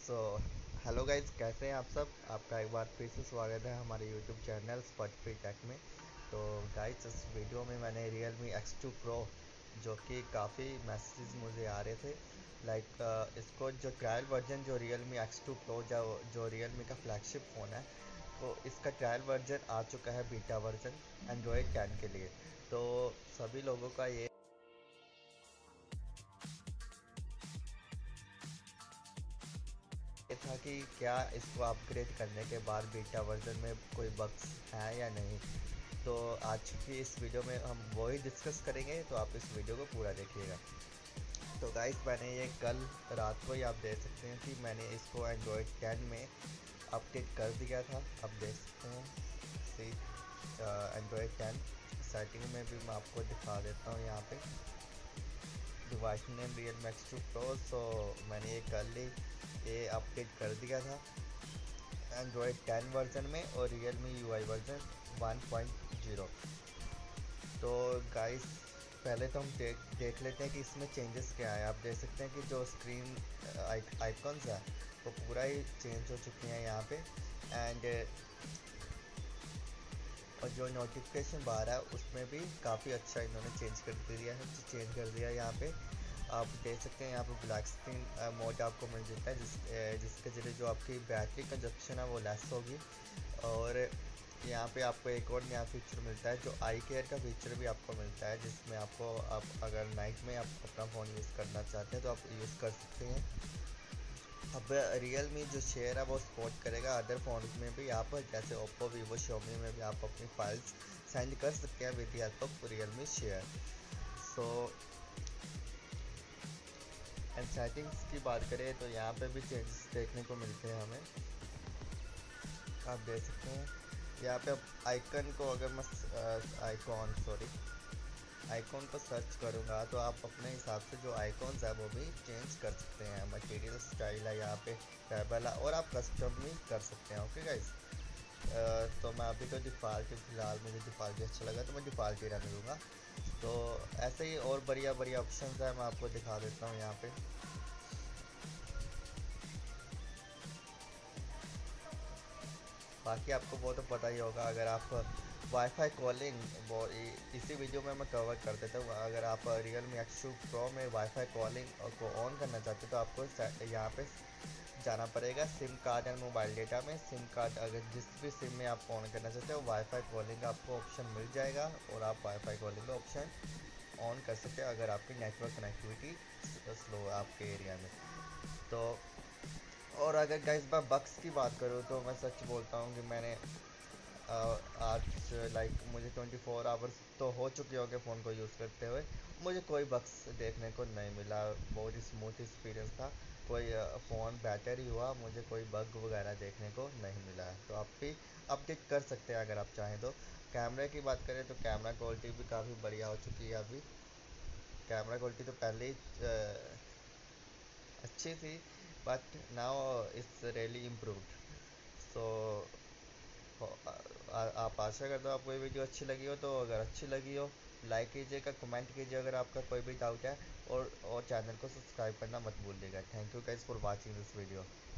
So hello guys, कैसे हैं आप सब। आपका एक बार फिर से स्वागत है हमारे यूट्यूब चैनल स्पॉटिफाई टेक में। तो गाइज, इस वीडियो में मैंने Realme X2 Pro, जो कि काफ़ी मैसेजेस मुझे आ रहे थे, इसको जो ट्रायल वर्जन जो Realme X2 Pro जो Realme का फ्लैगशिप फ़ोन है, तो इसका ट्रायल वर्जन आ चुका है, बीटा वर्जन एंड्रॉयड 10 के लिए। तो सभी लोगों का ये था कि क्या इसको अपग्रेड करने के बाद बीटा वर्जन में कोई बग्स हैं या नहीं। तो आज की इस वीडियो में हम वही डिस्कस करेंगे, तो आप इस वीडियो को पूरा देखिएगा। तो गाइस, मैंने ये कल रात को ही आप देख सकते हैं कि मैंने इसको एंड्रॉयड 10 में अपडेट कर दिया था। आप देख सकते हैं सी एंड्रॉयड 10 सेटिंग में भी मैं आपको दिखा देता हूँ। यहाँ पे device name Realme X2 Pro। So मैंने ये कल ही ये अपडेट कर दिया था एंड्रॉयड 10 वर्जन में और Realme UI वर्जन 1.0। तो गाइस, पहले तो हम देख लेते हैं कि इसमें चेंजेस क्या है। आप देख सकते हैं कि जो स्क्रीन आइकॉन्स है वो पूरा ही चेंज हो चुकी हैं यहाँ पे। एंड और जो नोटिफिकेशन बार है उसमें भी काफ़ी अच्छा इन्होंने चेंज कर दिया है यहाँ पे। आप देख सकते हैं यहाँ पे ब्लैक स्क्रीन मोड आपको मिल जाता है, जिसके जरिए जो आपकी बैटरी कंजप्शन है वो लेस होगी। और यहाँ पे आपको एक और नया फीचर मिलता है, जो आई केयर का फीचर भी आपको मिलता है, जिसमें आपको आप अगर नाइट में आप अपना फ़ोन यूज़ करना चाहते हैं तो आप यूज़ कर सकते हैं। अब Realme जो शेयर है वो सपोर्ट करेगा अदर फ़ोन में भी। आप जैसे Oppo, Vivo, Xiaomi में भी आप अपनी फाइल्स सेंड कर सकते हैं with the help of Realme share. So and settings की बात करें तो यहाँ पे भी चेंजेस देखने को मिलते हैं हमें। आप देख सकते हैं यहाँ पे आइकन को अगर मैं आइकॉन को सर्च करूँगा तो आप अपने हिसाब से जो आइकॉन्स है वो भी चेंज कर सकते हैं। मटेरियल स्टाइल है यहाँ पे, टेबल है, और आप कस्टम भी कर सकते हैं। ओके गाइस, तो मैं अभी तो फ़िलहाल मुझे डिफ़ॉल्ट ही अच्छा लगा तो मैं डिफ़ॉल्ट ही रहने दूँगा। तो ऐसे ही और बढ़िया बढ़िया ऑप्शन है, मैं आपको दिखा देता हूँ यहाँ पे। बाकी आपको वो तो पता ही होगा, अगर आप वाईफाई कॉलिंग वो इसी वीडियो में मैं कवर कर देता हूँ। अगर आप Realme X2 Pro में वाईफाई कॉलिंग को ऑन करना चाहते हो तो आपको यहाँ पे जाना पड़ेगा SIM card and mobile data में। सिम कार्ड अगर जिस भी सिम में आप ऑन करना चाहते हो, वाईफाई कॉलिंग का आपको ऑप्शन मिल जाएगा और आप वाईफाई कॉलिंग का ऑप्शन ऑन कर सकते हो अगर आपकी नेटवर्क कनेक्टिविटी स्लो है आपके एरिया में। तो और अगर गाइस मैं बग्स की बात करूँ तो मैं सच बोलता हूँ कि मैंने आज मुझे 24 आवर्स तो हो चुके होंगे फ़ोन को यूज़ करते हुए, मुझे कोई बग्स देखने को नहीं मिला। बहुत ही स्मूथ एक्सपीरियंस था। कोई फ़ोन बेटर ही हुआ, मुझे कोई बग वगैरह देखने को नहीं मिला है। तो आप भी अपडेट कर सकते हैं अगर आप चाहें तो। कैमरे की बात करें तो कैमरा क्वालिटी भी काफ़ी बढ़िया हो चुकी है अभी। कैमरा क्वालिटी तो पहले ही अच्छी थी, but now it's really improved. So आप आशा करता हूँ आपको ये वीडियो अच्छी लगी हो। तो अगर अच्छी लगी हो लाइक कीजिएगा, कमेंट कीजिए अगर आपका कोई भी डाउट है, और चैनल को सब्सक्राइब करना मत भूलिएगा। Thank you guys for watching this video.